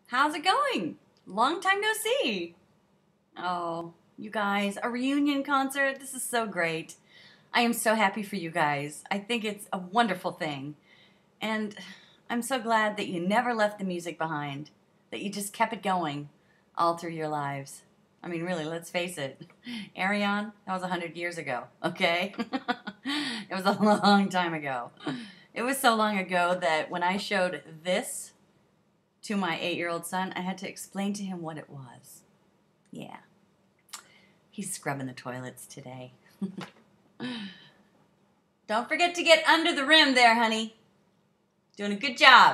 How's it going? Long time no see. Oh, you guys, a reunion concert. This is so great. I am so happy for you guys. I think it's a wonderful thing. And I'm so glad that you never left the music behind, that you just kept it going all through your lives. I mean, really, let's face it. Aereon, that was 100 years ago, okay? It was a long time ago. It was so long ago that when I showed this to my 8-year-old son, I had to explain to him what it was. Yeah. He's scrubbing the toilets today. Don't forget to get under the rim there, honey. Doing a good job.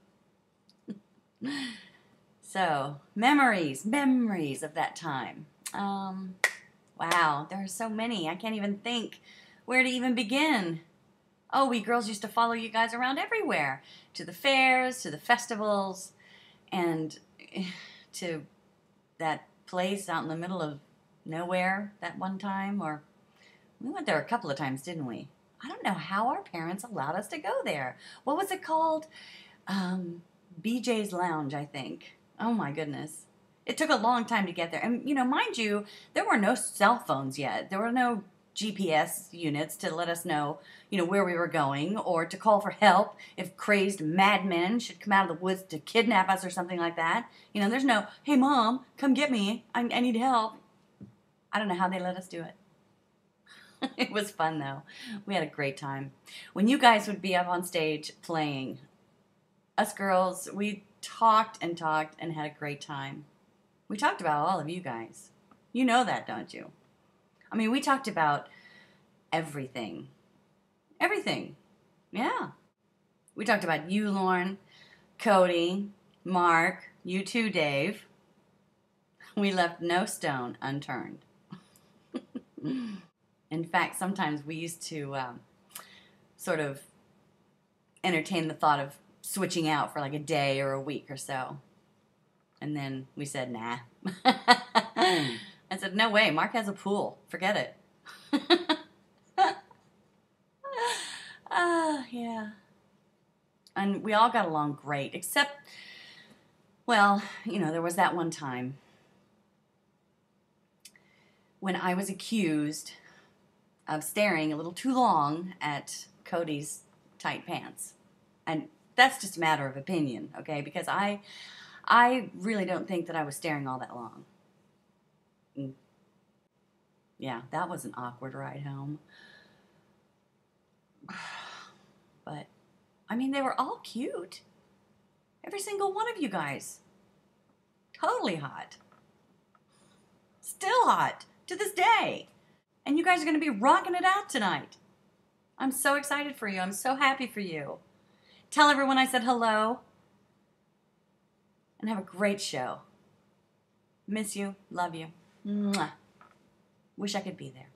So, memories of that time. Wow, there are so many. I can't even think where to even begin. Oh, we girls used to follow you guys around everywhere. To the fairs, to the festivals, and to that place out in the middle of nowhere that one time. Or we went there a couple of times, didn't we? I don't know how our parents allowed us to go there. What was it called? BJ's Lounge, I think. Oh my goodness. It took a long time to get there. And, you know, mind you, there were no cell phones yet. There were no GPS units to let us know, you know, where we were going, or to call for help if crazed madmen should come out of the woods to kidnap us or something like that. You know, there's no, hey, Mom, come get me. I need help. I don't know how they let us do it. It was fun, though. We had a great time. When you guys would be up on stage playing, us girls, we talked and talked and had a great time. We talked about all of you guys. You know that, don't you? I mean, we talked about everything. Everything. Yeah. We talked about you, Lauren, Cody, Mark, you too, Dave. We left no stone unturned. In fact, sometimes we used to sort of entertain the thought of switching out for like a day or a week or so. And then we said, nah. I said, no way, Mark has a pool. Forget it. Yeah. And we all got along great, except, well, you know, there was that one time when I was accused of staring a little too long at Cody's tight pants. And that's just a matter of opinion, okay? Because I really don't think that I was staring all that long. Yeah, that was an awkward ride home. But, I mean, they were all cute. Every single one of you guys. Totally hot. Still hot to this day. And you guys are going to be rocking it out tonight. I'm so excited for you. I'm so happy for you. Tell everyone I said hello. And have a great show. Miss you. Love you. Mwah. Wish I could be there.